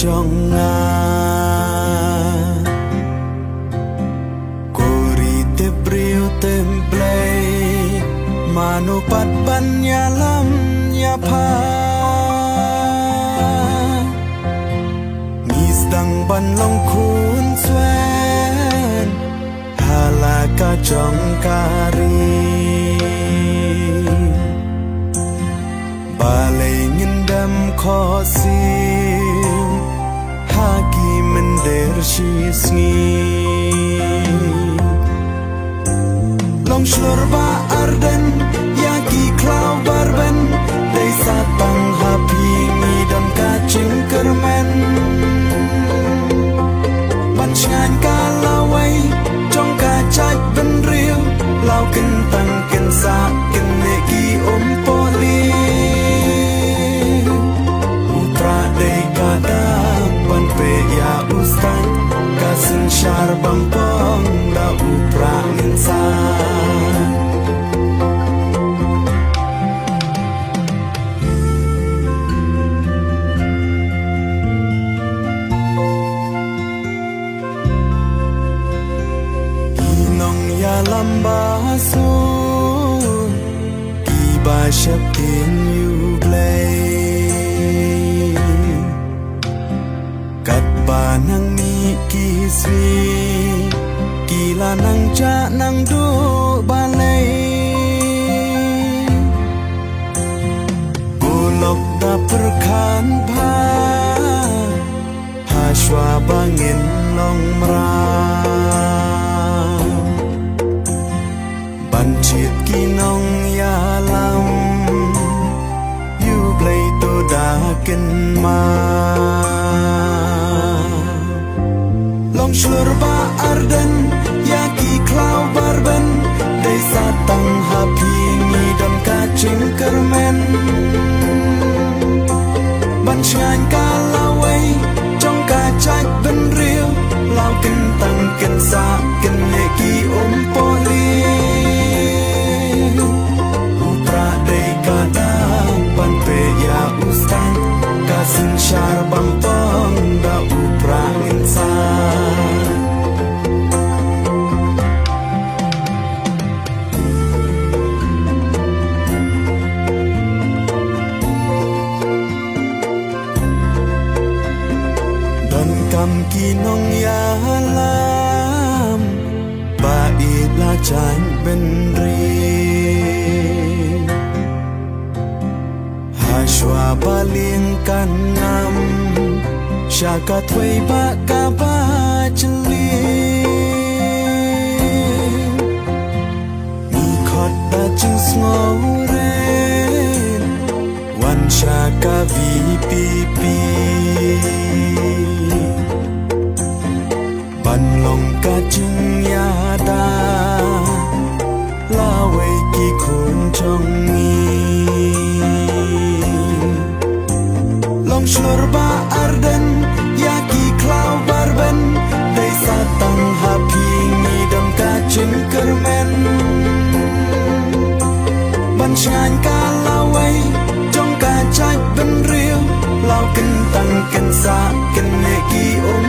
trong nga kori te brio tem play manu pat ban ya lam ya pa mis dang ban long kun swen hala ka trong kari balai ngin dam kho sim hagi mender shi sngi long shlor ba arden yagi klau barben dei satang happy mi dan ka ching kermen ban chan ka lawai trong ka chai ben riu lau kin tang kin sa kin ne ki poli utra dei ka da ban pe ya ustan kasin shar bampong da upra insan lamba su ki ba shap tin you play kat ba nang ni ki swi ki la nang cha nang du ba lay gulok da perkhan bha ha shwa bangin long mra ban chiết ki nong ya lam you play to da kin ma long shlur ba arden ya ki klau barben dei satang happy mi dan ka ching kermen ban chan ka lawai trong ka chai ben riu lau kin tang kin sa kin ne ki poli kasin shar bampong da upra insan dan kam kinong ya lam ba ila chan benri shwa baling kanam shaka tway ba ka ba chli ni khot da chung snore wan shaka vpp ban long ka chung ya da la wei ki khun trong ni long shlur ba arden ya ki klau barben dei satang happy mi dam ka chin kermen ban chan ka lawai trong ka chai ben riu lau kin tang kin sa kin ne ki